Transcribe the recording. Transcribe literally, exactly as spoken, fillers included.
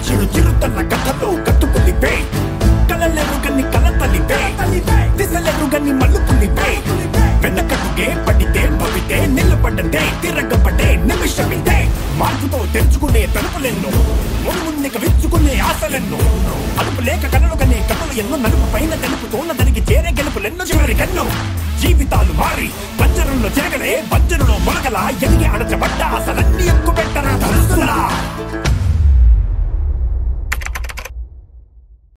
చిరు చిరుతన్న కథలో కట్టుకులిపే కలలేరు గన్ని కల తలిపే దిశలేరు గన్ని మల్లుకులిపే వెనకటుగే పడితే భవితే నిలబడ్డే తిరగబడే నిమిషమిదే మార్పుతో తెరుచుకునే తలుపులెన్నో మునుముందుక విచ్చుకునే ఆశలెన్నో అదుపు లేక కలలు కనే కథలు ఎన్నో నలుపు పైన తెలుపుతోన్న దానికి చేరే గెలుపులెన్నో చివరికెన్నో జీవితాలు మారి పంజరంలో తిరగలే పంజరులో మొలకలా ఎదిగి అడచబడ్డ ఆశలన్నీ ఎక్కువ పెట్టరా